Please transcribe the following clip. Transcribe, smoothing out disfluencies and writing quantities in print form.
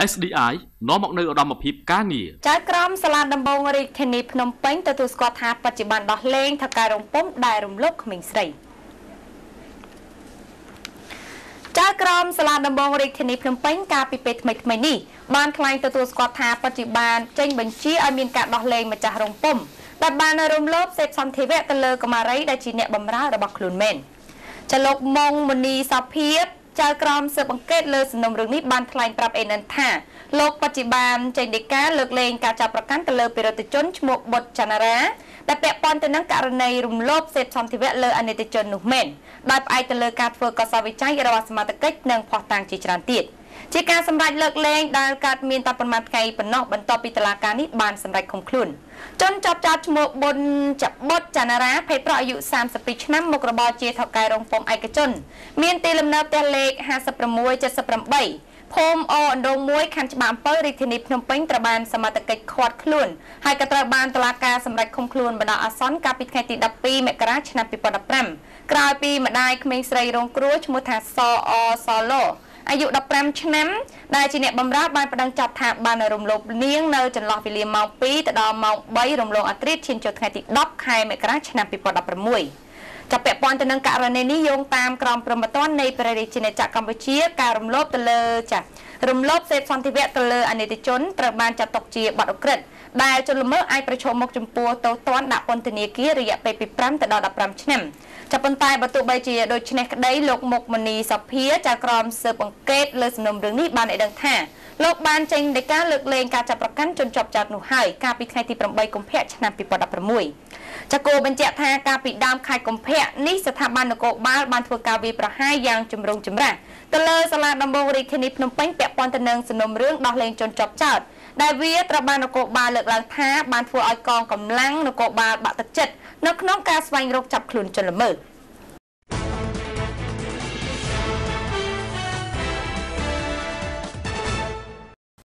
SDI នាំមកនៅឧត្តមភាពការងារចៅក្រមសាលាដំបងរាជធានីភ្នំពេញទទួលស្គាល់ថាបច្ចុប្បន្នដោះលែងថៅកែរំពំដែលរំលោភក្មេងស្រីចៅក្រមសាលាដំបងរាជធានីភ្នំពេញកាលពីពេលថ្មីៗនេះបានថ្លែងទទួលស្គាល់ថាបច្ចុប្បន្នចេញបញ្ជាឲ្យមានការដោះលែងម្ចាស់រំពំដែលបានរំលោភសេពសន្តិវៈទៅលើកុមារីដែលជាអ្នកបម្រើរបស់ខ្លួនមែនចលកម៉ុងមនីសាភិបចៅក្រមស៊ើបអង្កេតលើសំណុំរឿងនេះបានថ្លែងប្រាប់ NN ថាលោកបច្ចុប្បន្នចេញដីកាលើកលែងការចាប់ប្រកាន់ទៅលើបេក្ខជនឈ្មោះបុត្រចន្ទរាដែលពាក់ព័ន្ធទៅនឹងករណីរំលោភសេពសន្តិវៈលើអនិច្ចជននោះមែនដោយផ្អែកទៅលើការធ្វើកសវិច័យរបស់សមាជិកនិងភស្តុតាងជាច្រើនទៀតជាការសម្រេចលើកលែងដែលកើតមានតែប៉ុន្មានថ្ងៃប៉ុណ្ណោះបន្ទាប់ពីតុលាការនេះបានសម្រេចឃុំខ្លួនជនចាប់ចោទឈ្មោះបុត្រចន្ទរាភេទប្រុសអាយុ32ឆ្នាំមុខរបរជាថៅកែរោងពំឯកជនមានទីលំនៅផ្ទះលេខ5678ភូមិអូអណ្ដូង1ខណ្ឌច្បារអំពៅរាជធានីភ្នំពេញត្រូវបានសមត្ថកិច្ចឃាត់ខ្លួនហើយក៏ត្រូវបានតុលាការសម្រេចឃុំខ្លួនបណ្ដោះអាសន្នកាលពីថ្ងៃទី12មករាឆ្នាំ2015ក្រោយពីម្ដាយក្មេងស្រីរងគ្រោះឈ្មោះថាសអសឡអាយុ15ឆ្នាំដែលជាអ្នកបម្រើបានប្តឹងចាប់ថាបានរំលោភនាងនៅចន្លោះវេលាម៉ោង2ទៅដល់ម៉ោង3រំលងអត្រាឈានចូលថ្ងៃទី10ខែមករាឆ្នាំ2016ចាប់ពាក់ព័ន្ធទៅនឹងករណីនេះយោងតាមក្រមព្រហ្មទណ្ឌនៃព្រះរាជាណាចក្រកម្ពុជាការរំលោភទៅលើរំលោភសេពសន្តិវៈទៅលើអនិច្ចជនត្រូវបានចាត់ទុកជាបទឧក្រិដ្ឋដែលជនល្មើសអាចប្រឈមមុខចំពោះទោសទណ្ឌដាក់ពន្ធនាគាររយៈពេលពី5ទៅដល់15ឆ្នាំចាប់ប៉ុន្តែបើទោះបីជាដូចនេះក្តីលោកមុខមនីសភាចៅក្រមស៊ើបអង្កេតលើសំណុំរឿងនេះបានឲ្យដឹងថាលោកបានចេញដីកាលើកលែងការចាប់ប្រកាន់ជនជាប់ចោទនោះហើយកាលពីថ្ងៃទី8កុម្ភៈឆ្នាំ2016ចាគោបញ្ជាក់ថាកាលពីដើមខែកុម្ភៈនេះស្ថាប័ននគរបាលបានធ្វើការវាយប្រហារយ៉ាងចម្រូងចម្រាសទៅលើសាលាដំបងរាជធានីភ្នំពេញពាក់ព័ន្ធទៅនឹងសំណុំរឿងដោះលែងជនជាប់ចោទដែលវាត្រូវបាននគរបាលលើកឡើងថាបានធ្វើឲ្យកងកម្លាំងនគរបាលបាក់ទឹកចិត្តនៅក្នុងការស្វែងរកចាប់ខ្លួនជនល្មើស